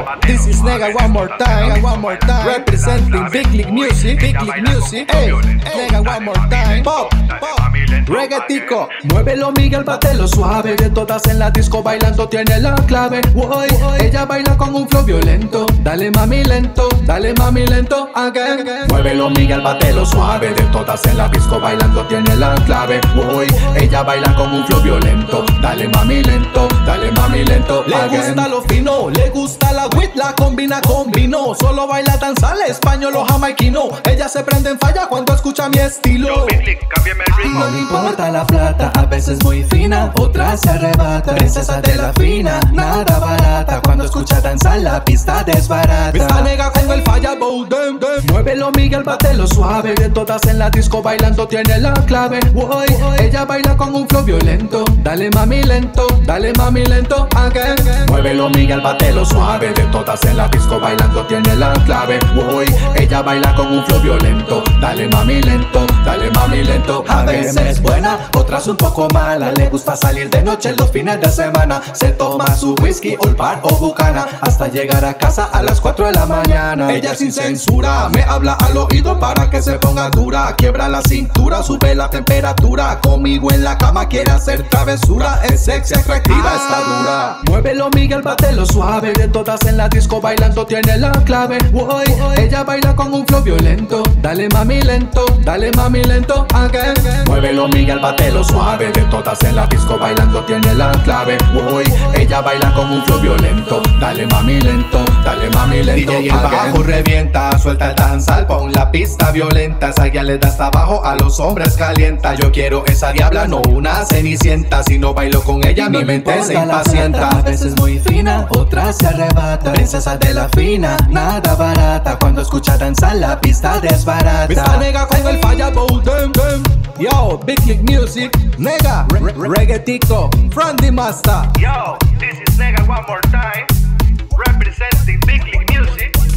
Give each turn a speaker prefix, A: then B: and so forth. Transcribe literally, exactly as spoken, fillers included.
A: this is Nega one more time, one more time. Representing Big League Music, Big League Music. Hey, Nega one more time. Pop, pop, reggaetico.
B: Muévelo Miguel, bátelo suave. De todas en la disco bailando tiene la clave. Woy, ella baila con un flow violento. Dale mami lento, dale mami lento, again. Muévelo Miguel, bátelo suave. De todas en la disco bailando tiene la clave. Woy, ella baila con un flow violento. Dale mami lento, dale mami lento,
A: le
B: again.
A: gusta lo fino, le gusta la weed, la combina con vino. Solo baila danzal, español o jamaiquino. Ella se prende en falla cuando escucha mi estilo.
B: No le importa la plata, a veces muy fina, otras se arrebata. Princesa de la fina, nada barata. Cuando escucha danzar la pista desbarata.
A: Esta nega con el falla, bow, dem, dem.
B: Muévelo Miguel, bátelo suave. De todas en la disco bailando tiene la clave. Woy, ella baila con un flow violento. Dale mami lento, dale mami lento, again. Muévelo Miguel, bátelo suave. De todas en la disco bailando tiene la clave. Woy, ella baila con un flow violento. Dale mami lento, dale mami lento. A veces es buena, otras un poco mala. Le gusta salir de noche los fines de semana. Se toma su whisky, Old Parr o Bucana, hasta llegar a casa a las cuatro de la mañana.
A: Ella sin censura me habla al oído para que se ponga dura. Quiebra la cintura, sube la temperatura. Conmigo en la cama quiere hacer travesura. Es sexy, atractiva, ah, está dura.
B: Muévelo Miguel, bátelo suave. De todas en la disco bailando tiene la clave. Woy, ella baila con un flow violento. Dale mami lento, dale mami lento, again. Muévelo Miguel, bátelo suave. De todas en la disco bailando tiene la clave. Woy, ella baila con un flow violento. Dale mami lento, dale mami lento,
A: D J el bajo revienta, suelta el danzal, pon la pista violenta. Esa guía le da hasta abajo, a los hombres calienta. Yo quiero esa diabla, no una cenicienta. Si no bailo con ella, mi mente se impacienta.
B: A veces muy fina, otras se arrebata. Princesa de la fina, nada barata. Cuando escucha danzar la pista desbarata.
A: Esta nega con el falla, bow, dem, dem. Yo, Big League Music, Nega, re reggaetico, from the master.
C: Yo, this is Nega one more time, representing Big League Music.